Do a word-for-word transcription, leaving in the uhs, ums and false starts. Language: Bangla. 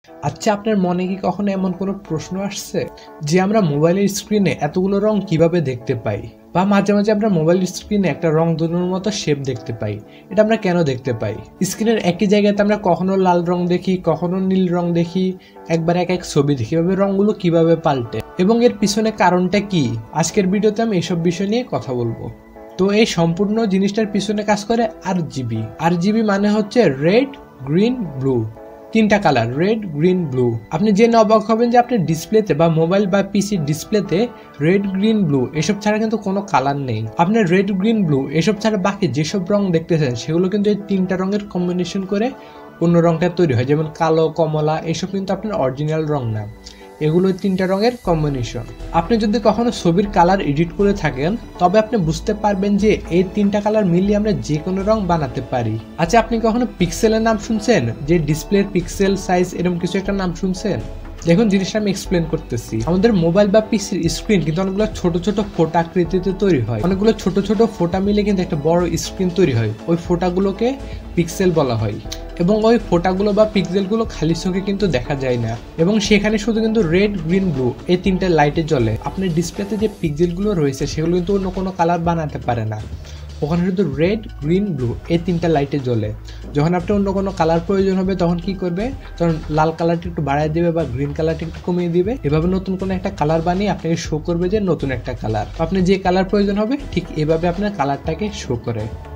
আচ্ছা, আপনার মনে কি কখনো এমন কোনো প্রশ্ন আসছে যে আমরা মোবাইলের স্ক্রিনে এতগুলো রং কিভাবে দেখতে পাই, বা মাঝে মাঝে আমরা মোবাইল স্ক্রিনে একটা রং ধনুর মতো শেপ দেখতে পাই? এটা আমরা কেন দেখতে পাই? স্ক্রিনের একই জায়গাতে আমরা কখনো লাল রং দেখি, কখনো নীল রং দেখি, একবার এক এক ছবি দেখি, এভাবে রংগুলো কিভাবে পাল্টে এবং এর পিছনে কারণটা কি? আজকের ভিডিওতে আমি এসব বিষয় নিয়ে কথা বলবো। তো এই সম্পূর্ণ জিনিসটার পিছনে কাজ করে আর জিবি। আর জিবি মানে হচ্ছে রেড, গ্রিন, ব্লু। তিনটা কালার, রেড, গ্রিন, ব্লু। আপনি জেনে অবাক হবেন যে আপনার ডিসপ্লেতে বা মোবাইল বা পিসির ডিসপ্লেতে রেড, গ্রিন, ব্লু এসব ছাড়া কিন্তু কোনো কালার নেই। আপনার রেড, গ্রিন, ব্লু এসব ছাড়া বাকি যেসব রং দেখতেছেন সেগুলো কিন্তু এই তিনটা রঙের কম্বিনেশন করে অন্য রংটা তৈরি হয়। যেমন কালো, কমলা এসব কিন্তু আপনার অরিজিনাল রং না, এগুলো তিনটা রঙের কম্বিনেশন। আপনি যদি কখনো ছবির কালার এডিট করে থাকেন তবে আপনি বুঝতে পারবেন যে এই তিনটা কালার মিলিয়ে আমরা যে কোনো রং বানাতে পারি। আচ্ছা, আপনি কখনো পিক্সেলের নাম শুনছেন? যে ডিসপ্লের পিক্সেল সাইজ এরকম কিছু একটা নাম শুনছেন? দেখুন, জিনিসটা আমি এক্সপ্লেন করতেছি। আমাদের মোবাইল বা পিসির স্ক্রিন কিন্তু অনেকগুলো ছোট ছোট ফোটা আকৃতিতে তৈরি হয়। অনেকগুলো ছোট ছোট ফোটা মিলে কিন্তু একটা বড় স্ক্রিন তৈরি হয়। ওই ফোটাগুলোকে পিক্সেল বলা হয়। এবং ওই ফোটাগুলো বা পিক্সেলগুলো খালি চোখে কিন্তু দেখা যায় না, এবং সেখানে শুধু কিন্তু রেড, গ্রিন, ব্লু এই তিনটা লাইটে জ্বলে। আপনার ডিসপ্লেতে যে পিক্সেলগুলো রয়েছে সেগুলো কিন্তু অন্য কোনো কালার বানাতে পারে না, ওখানে শুধু রেড, গ্রিন, ব্লু এই তিনটা লাইটে জ্বলে। যখন আপনার অন্য কোনো কালার প্রয়োজন হবে তখন কি করবে? তখন লাল কালারটা একটু বাড়ায় দিবে বা গ্রিন কালারটা একটু কমিয়ে দিবে। এভাবে নতুন কোনো একটা কালার বানিয়ে আপনাকে শো করবে যে নতুন একটা কালার। আপনি যে কালার প্রয়োজন হবে ঠিক এভাবে আপনার কালারটাকে শো করে।